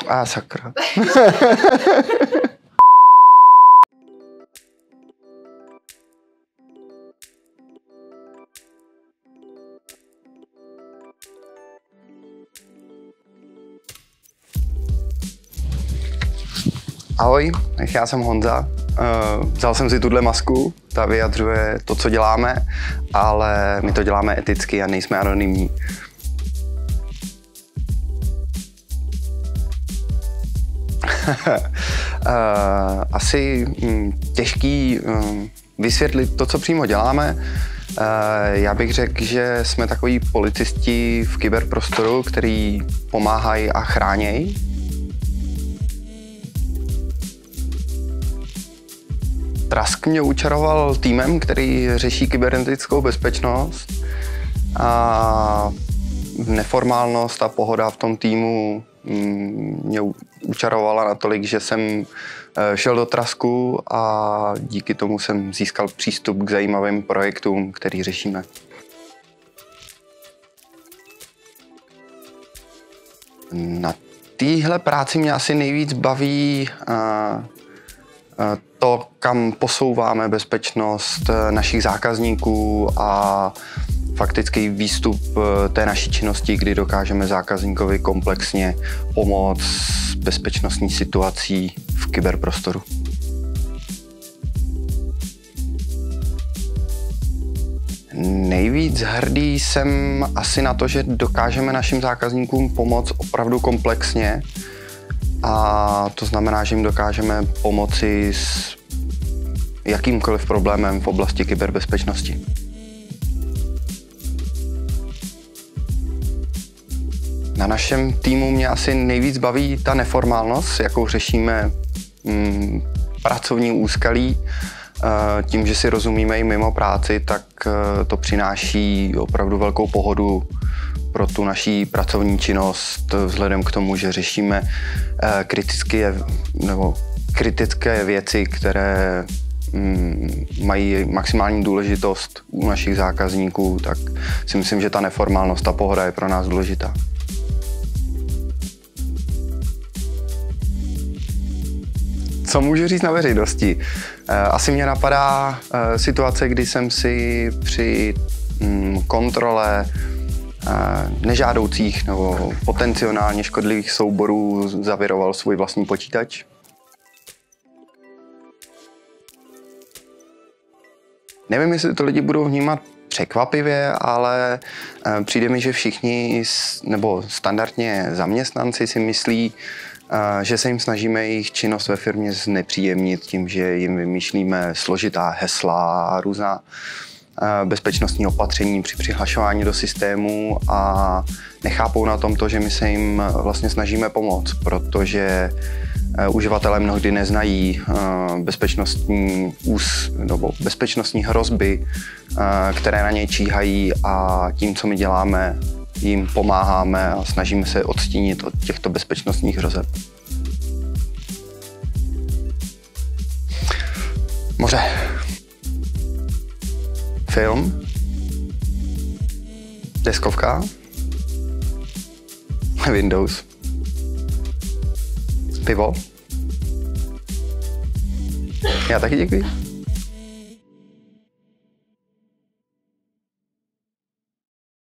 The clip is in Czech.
Sakra. Ahoj, já jsem Honza. Vzal jsem si tuhle masku, ta vyjadřuje to, co děláme, ale my to děláme eticky a nejsme anonymní. Asi těžký vysvětlit to, co přímo děláme. Já bych řekl, že jsme takový policisti v kyberprostoru, který pomáhají a chránějí. Trask mě učaroval týmem, který řeší kybernetickou bezpečnost a neformálnost a pohoda v tom týmu mě učarovala natolik, že jsem šel do Trasku a díky tomu jsem získal přístup k zajímavým projektům, který řešíme. Na téhle práci mě asi nejvíc baví to, kam posouváme bezpečnost našich zákazníků a faktický výstup té naší činnosti, kdy dokážeme zákazníkovi komplexně pomoct s bezpečnostní situací v kyberprostoru. Nejvíc hrdý jsem asi na to, že dokážeme našim zákazníkům pomoct opravdu komplexně. A to znamená, že jim dokážeme pomoci s jakýmkoliv problémem v oblasti kyberbezpečnosti. Na našem týmu mě asi nejvíc baví ta neformálnost, jakou řešíme pracovní úskalí. Tím, že si rozumíme i mimo práci, tak to přináší opravdu velkou pohodu pro tu naší pracovní činnost, vzhledem k tomu, že řešíme kritické věci, které mají maximální důležitost u našich zákazníků, tak si myslím, že ta neformálnost, ta pohoda je pro nás důležitá. Co můžu říct na veřejnosti? Asi mě napadá situace, kdy jsem si při kontrole nežádoucích nebo potenciálně škodlivých souborů zaviroval svůj vlastní počítač. Nevím, jestli to lidi budou vnímat překvapivě, ale přijde mi, že všichni nebo standardně zaměstnanci si myslí, že se jim snažíme jejich činnost ve firmě znepříjemnit tím, že jim vymýšlíme složitá hesla a různá bezpečnostní opatření při přihlašování do systému a nechápou na tom to, že my se jim vlastně snažíme pomoct, protože uživatelé mnohdy neznají bezpečnostní hrozby, které na něj číhají, a tím, co my děláme, jim pomáháme a snažíme se odstínit od těchto bezpečnostních hrozeb. Moře. Film. Deskovka. Windows. Pivo. Já taky děkuji.